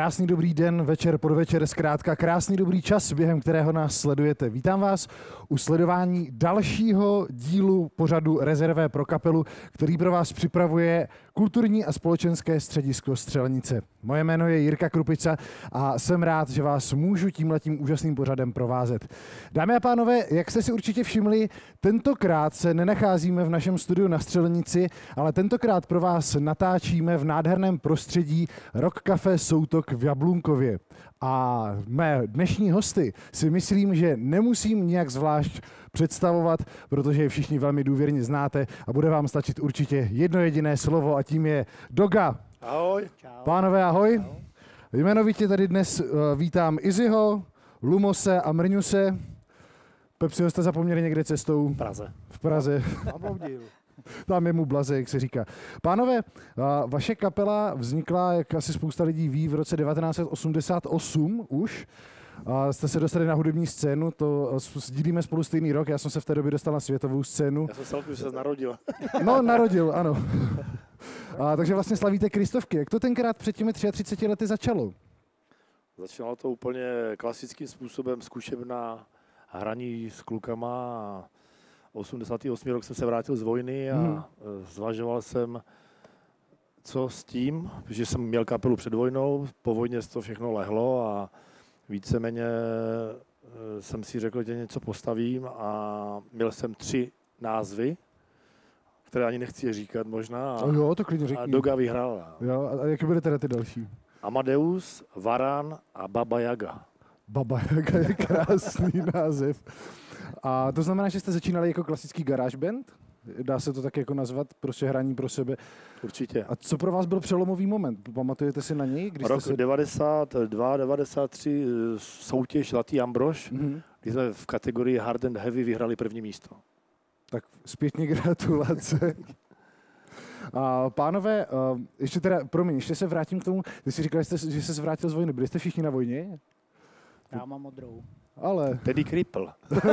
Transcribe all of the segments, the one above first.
Krásný dobrý den, večer, podvečer, zkrátka krásný dobrý čas, během kterého nás sledujete. Vítám vás u sledování dalšího dílu pořadu Rezervé pro kapelu, který pro vás připravuje kulturní a společenské středisko Střelnice. Moje jméno je Jirka Krupica a jsem rád, že vás můžu tímhletím úžasným pořadem provázet. Dámy a pánové, jak jste si určitě všimli, tentokrát se nenacházíme v našem studiu na Střelnici, ale tentokrát pro vás natáčíme v nádherném prostředí Rock Café Soutok v Jablunkově. A mé dnešní hosty si myslím, že nemusím nějak zvlášť představovat, protože je všichni velmi důvěrně znáte a bude vám stačit určitě jedno jediné slovo a tím je Doga. Ahoj. Čau. Pánové, ahoj. Čau. Jmenovitě tady dnes vítám Izzyho, Lumose a Mrňuse. Pepsiho jste zapomněli někde cestou? V Praze. Tam je mu blaze, jak se říká. Pánové, vaše kapela vznikla, jak asi spousta lidí ví, v roce 1988 už. Jste se dostali na hudební scénu, to sdílíme spolu stejný rok, já jsem se v té době dostal na světovou scénu. Já jsem celku, že se narodil. No, narodil, ano. Takže vlastně slavíte Kristovky. Jak to tenkrát před těmi 33 lety začalo? Začínalo to úplně klasickým způsobem, zkušebná hraní s klukama. 88. rok jsem se vrátil z vojny a zvažoval jsem, co s tím, protože jsem měl kapelu před vojnou, po vojně to všechno lehlo a víceméně jsem si řekl, že něco postavím a měl jsem 3 názvy, které ani nechci říkat možná. Jo, to klidně řekni. A Doga vyhrál. Jo, a jaké byly teda ty další? Amadeus, Varan a Baba Yaga. Baba Yaga je krásný název. A to znamená, že jste začínali jako klasický garage band? Dá se to tak jako nazvat, prostě hraní pro sebe? Určitě. A co pro vás byl přelomový moment? Pamatujete si na něj? Když Rok jste se... 92, 93 soutěž Zlatý Ambrož, kdy jsme v kategorii Hard and Heavy vyhrali první místo. Tak zpětně gratulace. A pánové, ještě se vrátím k tomu, ty jsi říkal, že jsi se vrátil z vojny. Byli jste všichni na vojně? Já mám modrou. Ale... Tedy Kripl.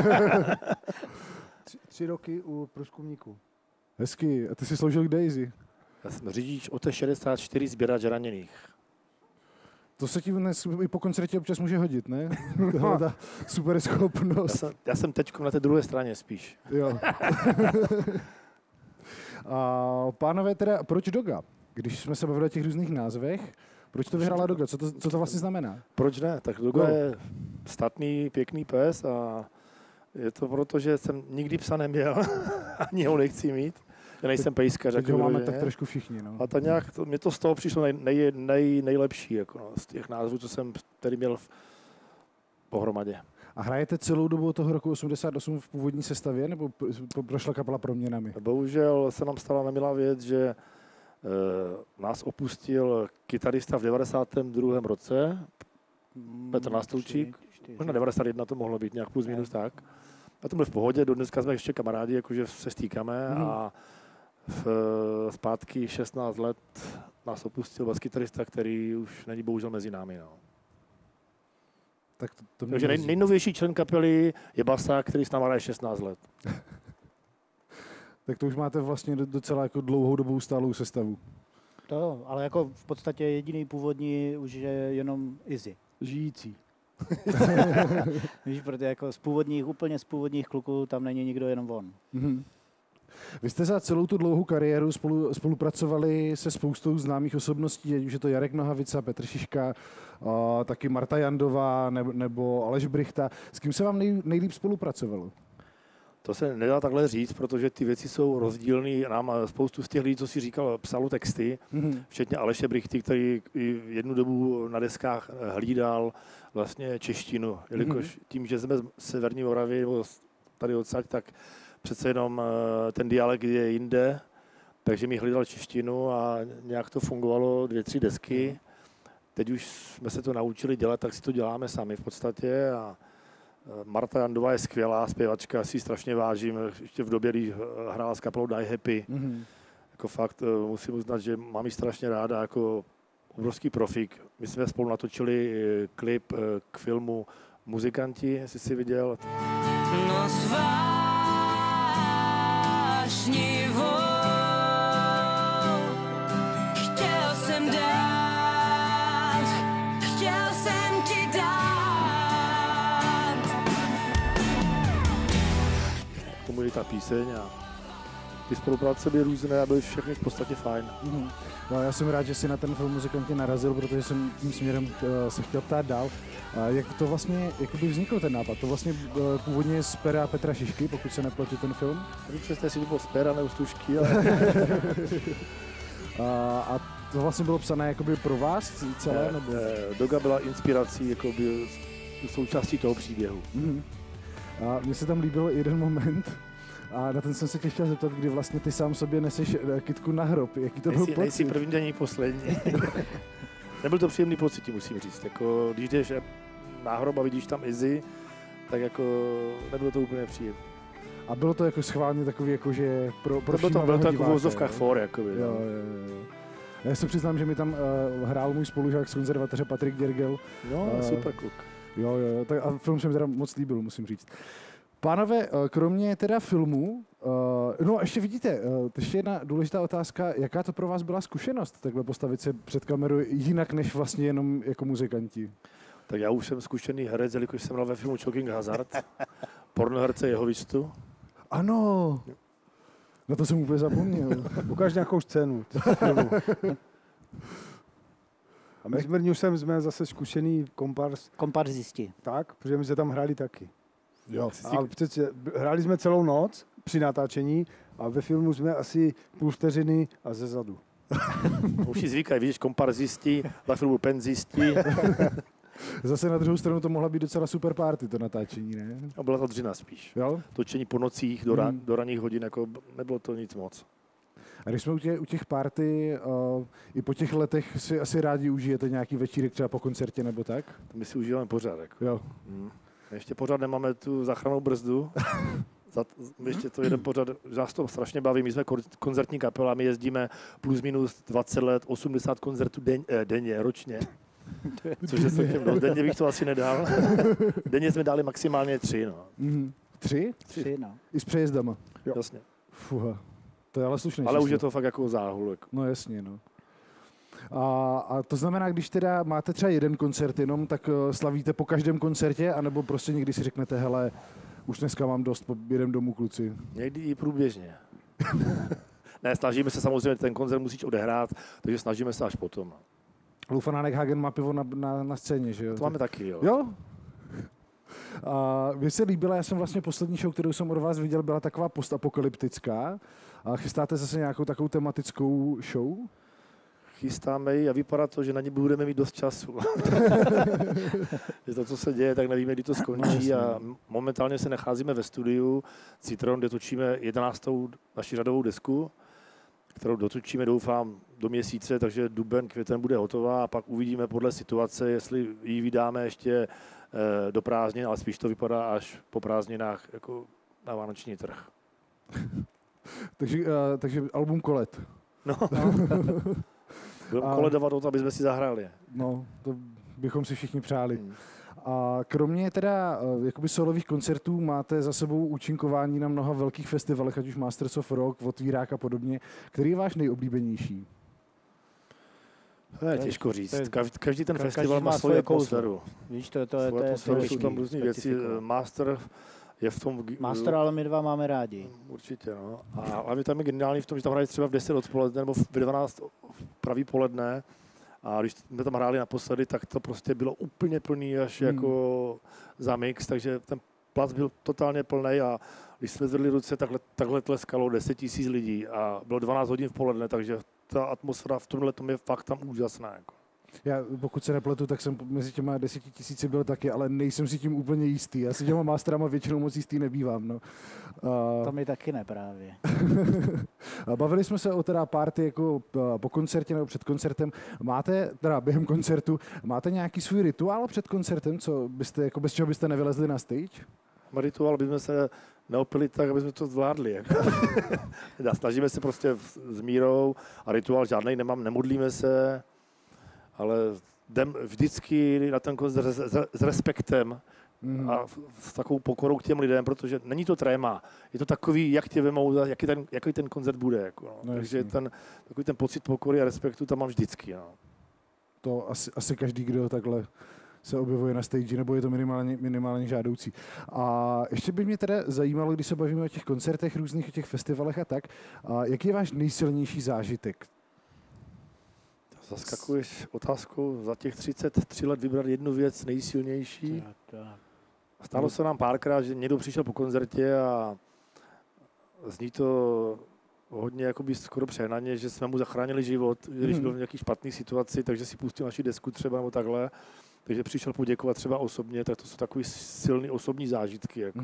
3 roky u průzkumníků. Hezky. A ty jsi sloužil k Daisy? Já jsem řidič OT64 sběrač raněných. To se ti dnes i po koncertě občas může hodit, ne? Tohle ta super schopnost. Já jsem teď na té druhé straně spíš. Jo. A pánové, teda proč Doga? Když jsme se bavili o těch různých názvech, proč to vyhrála Doga? Co to vlastně znamená? Proč ne? Tak Doga je statný, pěkný pes a je to proto, že jsem nikdy psa neměl, ani ho nechci mít. Já nejsem pejskař. Teď ho máme tak trošku všichni. No. A tak nějak, mě to z toho přišlo nejlepší, jako no, z těch názvů, co jsem tady měl pohromadě. A hrajete celou dobu toho roku 88 v původní sestavě, nebo prošla kapela proměnami? Bohužel se nám stala nemilá věc, že nás opustil kytarista v 92. roce, Petr Nástolčík, možná 91 to mohlo být, nějak plus minus tak. A to byl v pohodě, do dneska jsme ještě kamarádi, jakože se stýkáme a zpátky 16 let nás opustil baskytarista, který už není bohužel mezi námi. No. Tak to Takže nejnovější člen kapely je basák, který s náma hraje 16 let. Tak to už máte vlastně docela jako dlouhou dobou stálou sestavu. To jo, ale jako v podstatě jediný původní už je jenom Izzy. Žijící. Víš, protože jako úplně z původních kluků tam není nikdo, jenom on. Mm-hmm. Vy jste za celou tu dlouhou kariéru spolupracovali se spoustou známých osobností, ať už je to Jarek Nohavica, Petr Šiška, taky Marta Jandová nebo Aleš Brichta. S kým se vám nejlíp spolupracovalo? To se nedá takhle říct, protože ty věci jsou rozdílné. Nám spoustu z těch lidí, co si říkal, psalo texty, včetně Aleše Brichty, který jednu dobu na deskách hlídal vlastně češtinu. Jelikož tím, že jsme z Severní Moravy nebo tady odsaď, tak přece jenom ten dialekt je jinde, takže mi hlídal češtinu a nějak to fungovalo 2-3 desky. Teď už jsme se to naučili dělat, tak si to děláme sami v podstatě. A Marta Jandová je skvělá zpěvačka, já si ji strašně vážím, ještě v době, kdy hrála s kapelou Die Happy. Jako fakt musím uznat, že mám ji strašně ráda, jako obrovský profík. My jsme spolu natočili klip k filmu Muzikanti, jestli jsi viděl. No vášnivou chtěl jsem dát ta píseň a ty spolupráce byly různé a byly všechny v podstatě fajn. No, já jsem rád, že si na ten film Muzikanti narazil, protože jsem tím směrem se chtěl ptát dál. Jak to vlastně, jak by vznikl ten nápad? To vlastně původně z pera Petra Šišky, pokud se nepletu ten film. Přesně si to bylo z pera nebo z tušky, ale... A to vlastně bylo psané jakoby pro vás celé? Nebo? Doga byla inspirací, jakoby součástí toho příběhu. A mně se tam líbil jeden moment, a na ten jsem se tě chtěl zeptat, kdy vlastně ty sám sobě neseš kytku na hrob. Jaký to byl pocit? Nejsi první, ani poslední. Nebyl to příjemný pocit, musím říct. Jako, když jdeš na hrob a vidíš tam Izzy, tak jako nebylo to úplně příjemné. A bylo to jako schválně takový, jako že pro bylo to jako v vozovkách jo? for, jakoby. Jo. Já se přiznám, že mi tam hrál můj spolužák z konzervatoře Patrik Gergel. Super kluk. Jo, tak a film se mi teda moc líbil, musím říct. Pánové, kromě teda filmu, no ještě vidíte, ještě jedna důležitá otázka, jaká to pro vás byla zkušenost takhle postavit se před kameru jinak než vlastně jenom jako muzikanti? Tak já už jsem zkušený herec, jelikož jsem hrál ve filmu Choking Hazard, pornoherce Jehovistu. Ano, na to jsem úplně zapomněl. Ukáž nějakou scénu. A my s Mrňusem jsme zase zkušený Komparzisti. tak, protože my jsme tam hráli taky. Jo. A přece hráli jsme celou noc při natáčení a ve filmu jsme asi půl vteřiny a ze zadu. Už si zvykají, vidíš, komparzisti, na filmu penzisti. Zase na druhou stranu to mohla být docela super party, to natáčení, ne? A byla to dřina spíš. Jo? Točení po nocích do ranních hodin, jako nebylo to nic moc. A když jsme u těch party, i po těch letech si asi rádi užijete nějaký večírek třeba po koncertě nebo tak? To my si užíváme pořád. Jako. Jo. Ještě pořád nemáme tu záchrannou brzdu. Ještě to jeden pořád, nás to strašně baví. My jsme koncertní kapela, my jezdíme plus minus 20 let, 80 koncertů denně, ročně. Což je celkem dost. Denně bych to asi nedal. Denně jsme dali maximálně 3. No. 3? 3, no. I s přejezdama? Jo. Jasně. Fuha. To je ale slušné. Ale už je to fakt jako záhul. Jako. No jasně, no. A to znamená, když teda máte třeba jeden koncert jenom, tak slavíte po každém koncertě, anebo prostě někdy si řeknete, hele, už dneska mám dost, jedem domů, kluci. Někdy i průběžně. Ne, snažíme se samozřejmě, ten koncert musíš odehrát, takže snažíme se až potom. Lufanánek Hagen má pivo na scéně, že jo? To máme taky, jo. Jo? A mně se líbila, já jsem vlastně poslední show, kterou jsem od vás viděl, byla taková postapokalyptická. A chystáte zase nějakou takovou tematickou show? Chystáme ji a vypadá to, že na ní budeme mít dost času. Že to, co se děje, tak nevíme, kdy to skončí a momentálně se nacházíme ve studiu Citron, kde točíme 11. naši řadovou desku, kterou dotočíme, doufám, do měsíce, takže duben, květen bude hotová a pak uvidíme podle situace, jestli ji vydáme ještě do prázdnin, ale spíš to vypadá až po prázdninách jako na vánoční trh. takže album Kolet. No. Budeme koledovat o to, aby jsme si zahráli. No, to bychom si všichni přáli. A kromě teda jakoby solových koncertů máte za sebou účinkování na mnoha velkých festivalech, ať už Masters of Rock, Otvírák a podobně. Který je váš nejoblíbenější? To je těžko říct. Každý ten festival má svoji atmosféru. Víš, to je jsou tam různé věci. Master je v tom... Master, ale my dva máme rádi. Určitě, no. A hlavně tam je geniální v tom, že tam hrají třeba v 10 odpoledne nebo v 12 pravý poledne. A když jsme tam hráli naposledy, tak to prostě bylo úplně plný až jako za mix, takže ten plac byl totálně plný a když jsme zvedli ruce, takhle tleskalo 10 000 lidí a bylo 12 hodin v poledne, takže ta atmosféra v tomhle tom je fakt tam úžasná. Jako. Já, pokud se nepletu, tak jsem mezi těma 10 000 byl taky, ale nejsem si tím úplně jistý. Já si těma masterama většinou moc jistý nebývám. No. To mi taky ne právě. Bavili jsme se o teda party jako po koncertě nebo před koncertem. Máte, teda během koncertu, máte nějaký svůj rituál před koncertem, co byste, jako bez čeho byste nevylezli na stage? Rituál, aby jsme se neopili tak, aby jsme to zvládli. Jako. Snažíme se prostě s mírou a rituál žádnej nemám, nemodlíme se, ale jdem vždycky na ten koncert s respektem a s takovou pokorou k těm lidem, protože není to tréma, je to takový, jak tě vemou, jaký ten koncert bude. Jako, no. Takže takový ten pocit pokory a respektu tam mám vždycky. No. To asi každý, kdo takhle se objevuje na stage, nebo je to minimálně žádoucí. A ještě by mě teda zajímalo, když se bavíme o těch koncertech různých, o těch festivalech a tak, jaký je váš nejsilnější zážitek? Zaskakuješ otázkou za těch 33 let vybrat jednu věc nejsilnější. Stalo se nám párkrát, že někdo přišel po koncertě a zní to hodně jakoby skoro přehnaně, že jsme mu zachránili život, když byl v nějaký špatné situaci, takže si pustil naši desku třeba nebo takhle. Takže přišel poděkovat třeba osobně, tak to jsou takový silný osobní zážitky. Jako.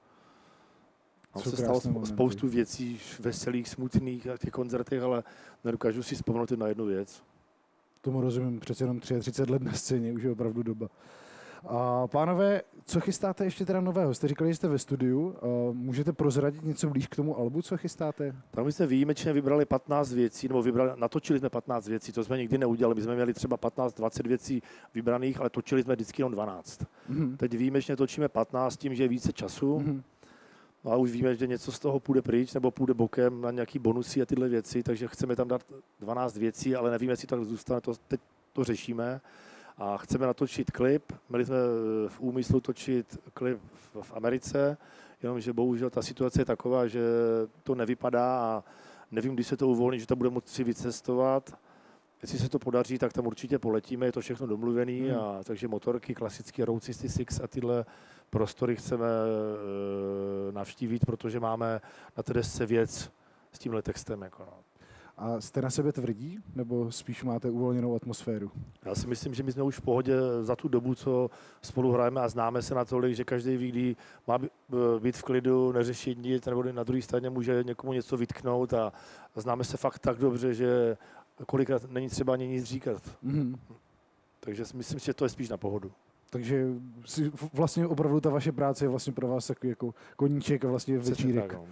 Tam se stalo spoustu věcí veselých, smutných na těch koncertech, ale nedokážu si vzpomenout na jednu věc. Tomu rozumím, přece jenom 33 let na scéně, už je opravdu doba. A pánové, co chystáte ještě teda nového? Jste říkali, že jste ve studiu. Můžete prozradit něco blíž k tomu albu, co chystáte? Tam my jsme výjimečně vybrali 15 věcí, nebo natočili jsme 15 věcí, to jsme nikdy neudělali. My jsme měli třeba 15-20 věcí vybraných, ale točili jsme vždycky jenom 12. Teď výjimečně točíme 15 tím, že je více času. No a už víme, že něco z toho půjde pryč, nebo půjde bokem na nějaký bonusy a tyhle věci, takže chceme tam dát 12 věcí, ale nevíme, jestli to tak zůstane, teď to řešíme. A chceme natočit klip. Měli jsme v úmyslu točit klip v Americe, jenomže bohužel ta situace je taková, že to nevypadá a nevím, kdy se to uvolní, že to bude moci vycestovat. Jestli se to podaří, tak tam určitě poletíme, je to všechno domluvený, a takže motorky, klasické Road 66 a tyhle prostory chceme navštívit, protože máme na té desce věc s tímhle textem. Jako no. A jste na sebe tvrdí, nebo spíš máte uvolněnou atmosféru? Já si myslím, že my jsme už v pohodě za tu dobu, co spolu hrajeme a známe se natolik, že každý ví, kdy má být v klidu, neřešit nic, nebo na druhé straně může někomu něco vytknout a známe se fakt tak dobře, že kolikrát není třeba ani nic říkat. Takže myslím, že to je spíš na pohodu. Takže vlastně opravdu ta vaše práce je vlastně pro vás takový jako koníček a vlastně večírek. Tak, no.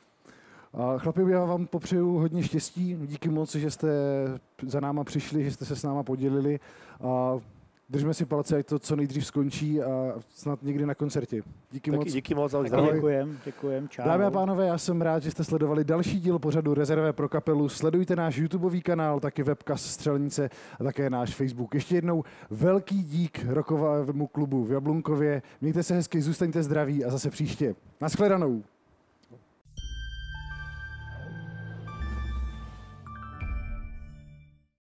A chlapi, já vám popřeju hodně štěstí. Díky moc, že jste za náma přišli, že jste se s náma podělili. A držme si palce, ať to co nejdřív skončí a snad někdy na koncertě. Díky moc. Díky moc. Děkujem. Čau. Dámy a pánové, já jsem rád, že jste sledovali další díl pořadu Rezervé pro kapelu. Sledujte náš YouTubeový kanál, taky webcast Střelnice a také náš Facebook. Ještě jednou velký dík rockovému klubu v Jablunkově. Mějte se hezky, zůstaňte zdraví a zase příště. Naschledanou.